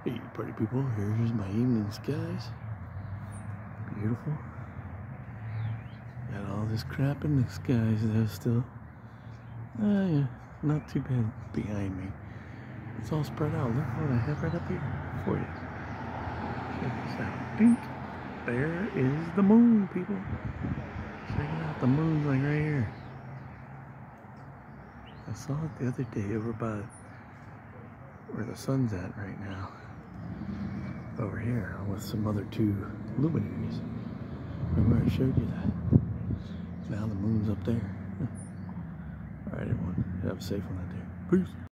Hey, party people, here's my evening skies. Beautiful. Got all this crap in the skies though still. Yeah, not too bad behind me. It's all spread out. Look what I have right up here for you. Check this out. Dink. There is the moon, people. Check it out, the moon's like right here. I saw it the other day over by where the sun's at right now. Over here with some other two luminaries. Remember I showed you that? Now the moon's up there. Alright everyone, have a safe one out there. Peace.